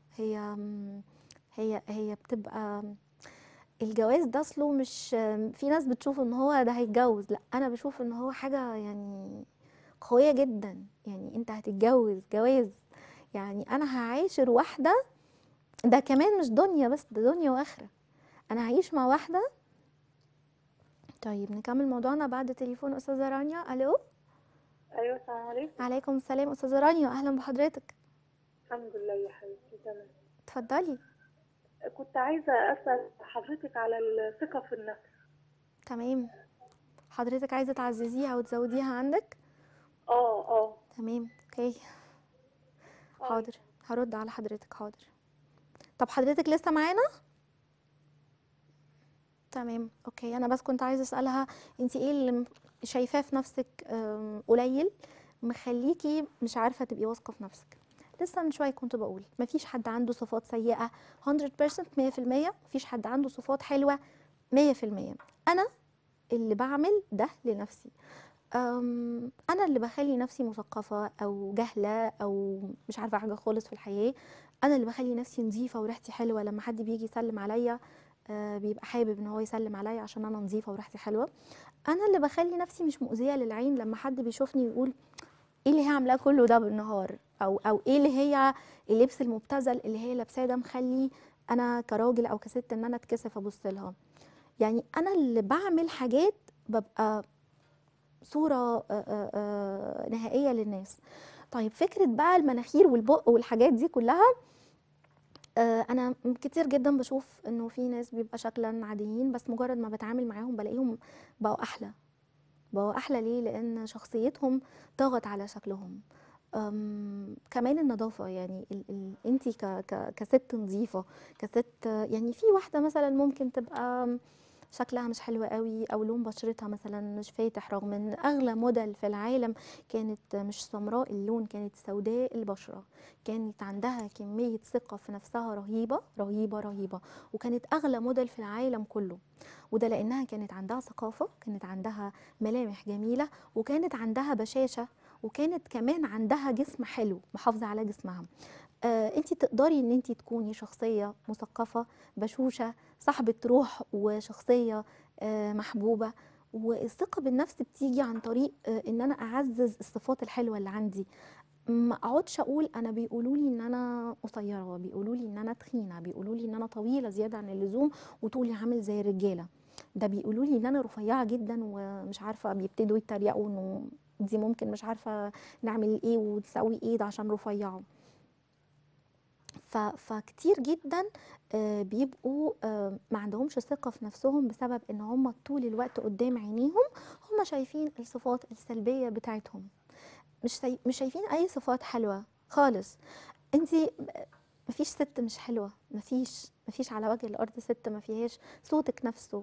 هي بتبقى الجواز ده اصله مش، في ناس بتشوف ان هو ده هيتجوز، لا انا بشوف ان هو حاجة يعني قوية جدا. يعني انت هتتجوز جواز، يعني انا هعاشر واحدة، ده كمان مش دنيا بس، ده دنيا واخرة. انا هعيش مع واحدة. طيب نكمل موضوعنا بعد تليفون استاذة رانيا. الو. ايوه السلام عليكم. عليكم السلام استاذة رانيا، اهلا بحضرتك. الحمد لله يا حبيبتي تمام. اتفضلي. كنت عايزه اسال حضرتك على الثقه في النفس. تمام، حضرتك عايزة تعززيها وتزوديها عندك؟ اه تمام، اوكي، اه حاضر، هرد على حضرتك، حاضر. طب حضرتك لسه معانا؟ تمام، اوكي. انا بس كنت عايزة اسألها انت ايه اللي شايفاه في نفسك قليل مخليكي مش عارفة تبقي واثقة في نفسك؟ لسه من شوية كنت بقول مفيش حد عنده صفات سيئة 100%، 100%. مفيش حد عنده صفات حلوة 100%. انا اللي بعمل ده لنفسي. انا اللي بخلي نفسي مثقفه او جهله او مش عارفه حاجه خالص في الحياه. انا اللي بخلي نفسي نظيفه وريحتي حلوه لما حد بيجي يسلم عليا. بيبقى حابب ان هو يسلم عليا عشان انا نظيفه وريحتي حلوه. انا اللي بخلي نفسي مش مؤذيه للعين لما حد بيشوفني ويقول ايه اللي هي عاملاه كله ده بالنهار، او ايه اللي هي اللبس المبتذل اللي هي لابساه ده مخلي انا كراجل او كست ان انا اتكسف ابص لها. يعني انا اللي بعمل حاجات ببقى صوره نهائيه للناس. طيب فكره بقى المناخير والبق والحاجات دي كلها، انا كتير جدا بشوف انه في ناس بيبقى شكلا عاديين بس مجرد ما بتعامل معاهم بلاقيهم بقوا احلى. بقوا احلى ليه؟ لان شخصيتهم ضغط على شكلهم. كمان النظافه، يعني انتي كست نظيفه، كست يعني في واحده مثلا ممكن تبقى شكلها مش حلو قوي او لون بشرتها مثلا مش فاتح، رغم ان اغلى موديل في العالم كانت مش سمراء اللون، كانت سوداء البشره، كانت عندها كميه ثقه في نفسها رهيبه رهيبه رهيبه، وكانت اغلى موديل في العالم كله. وده لانها كانت عندها ثقافه، كانت عندها ملامح جميله، وكانت عندها بشاشه، وكانت كمان عندها جسم حلو محافظه على جسمها. انت تقدري ان انت تكوني شخصيه مثقفه بشوشه صاحبه روح وشخصيه محبوبه. والثقه بالنفس بتيجي عن طريق ان انا اعزز الصفات الحلوه اللي عندي. ما اقعدش اقول انا بيقولوا لي ان انا قصيره، بيقولوا لي ان انا تخينه، بيقولوا لي ان انا طويله زياده عن اللزوم وطولي عامل زي الرجاله، ده بيقولوا لي ان انا رفيعه جدا ومش عارفه، بيبتدوا يتريقوا انه دي ممكن مش عارفه نعمل ايه وتسوي ايه ده عشان رفيعه. فكتير جدا بيبقوا ما عندهمش ثقة في نفسهم بسبب ان هم طول الوقت قدام عينيهم هم شايفين الصفات السلبية بتاعتهم، مش شايفين اي صفات حلوة خالص. انتي مفيش ست مش حلوة، مفيش على وجه الارض ست ما فيهاش صوتك نفسه.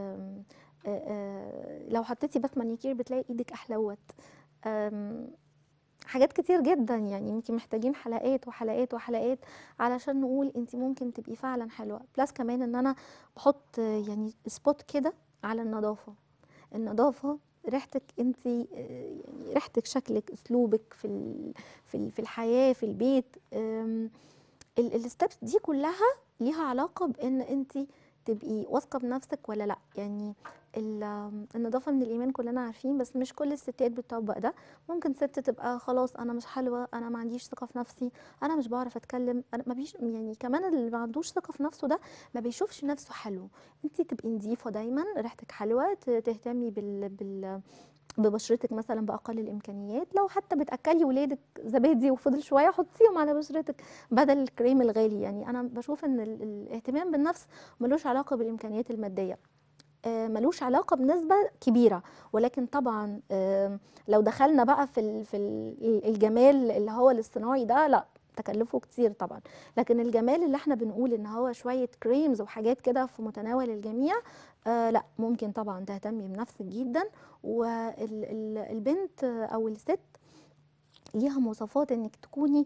لو حطيتي بس مانيكير بتلاقي ايدك احلوت. حاجات كتير جدا، يعني يمكن محتاجين حلقات وحلقات وحلقات علشان نقول انت ممكن تبقي فعلا حلوة. بلس كمان ان انا بحط يعني سبوت كده على النظافة. النظافة ريحتك انت، يعني ريحتك، شكلك، اسلوبك في الحياة في البيت. الستبس دي كلها ليها علاقة بان انت تبقي واثقة بنفسك ولا لا. يعني النظافة من الإيمان كلنا عارفين، بس مش كل الستات بتطبق ده. ممكن ست تبقى خلاص أنا مش حلوة، أنا ما عنديش ثقة في نفسي، أنا مش بعرف أتكلم، أنا ما بيش يعني كمان اللي ما عندوش ثقة في نفسه ده ما بيشوفش نفسه حلو. انت تبقي نظيفة دايما، ريحتك حلوة، تهتمي ببشرتك مثلا باقل الامكانيات. لو حتى بتاكلي ولادك زبادي وفضل شويه حطيهم على بشرتك بدل الكريم الغالي. يعني انا بشوف ان الاهتمام بالنفس ملوش علاقه بالامكانيات الماديه، ملوش علاقه بنسبه كبيره، ولكن طبعا لو دخلنا بقى في الجمال اللي هو الاصطناعي ده، لا تكلفه كتير طبعا. لكن الجمال اللي احنا بنقول ان هو شويه كريمز وحاجات كده في متناول الجميع، لا ممكن طبعا تهتمي بنفسك جدا. والبنت او الست ليها مواصفات انك تكوني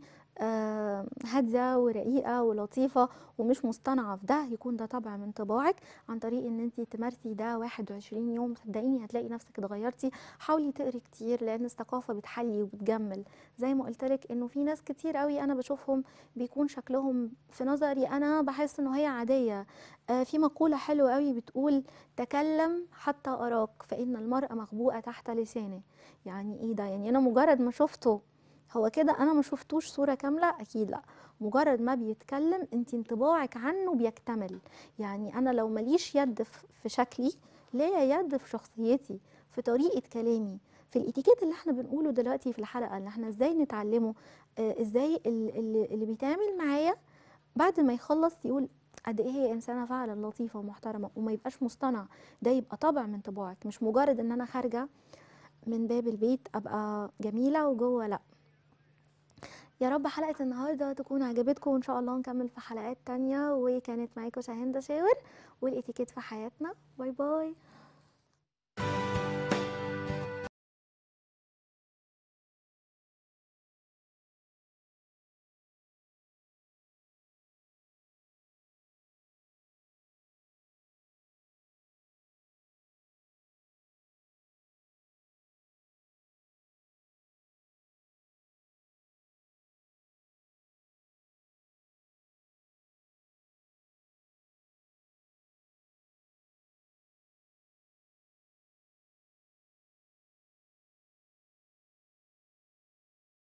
هاديه ورقيقه ولطيفه ومش مصطنعه، في ده يكون ده طبع من طباعك عن طريق ان انت تمارسي ده 21 يوم. صدقيني هتلاقي نفسك اتغيرتي. حاولي تقري كتير لان الثقافه بتحلي وبتجمل. زي ما قلت لك انه في ناس كتير قوي انا بشوفهم بيكون شكلهم في نظري انا بحس انه هي عاديه. في مقوله حلوه قوي بتقول تكلم حتى اراك فان المرء مخبوءه تحت لسانه. يعني ايه ده؟ يعني انا مجرد ما شفته هو كده، انا ما شفتوش صورة كاملة اكيد لا، مجرد ما بيتكلم انت انطباعك عنه بيكتمل. يعني انا لو ماليش يد في شكلي، ليا يد في شخصيتي، في طريقة كلامي، في الاتيكيت اللي احنا بنقوله دلوقتي في الحلقة، اللي احنا ازاي نتعلمه. ازاي اللي بيتعامل معايا بعد ما يخلص يقول قد ايه هي انسانه فعلا لطيفه ومحترمه، وما يبقاش مصطنع. ده يبقى طبع من طباعك، مش مجرد ان انا خارجه من باب البيت ابقى جميله وجوه لا. يا رب حلقة النهاردة تكون عجبتكم، وإن شاء الله نكمل في حلقات تانية. وكانت معاكم شاهندة شاور، والإتيكيت في حياتنا. باي باي.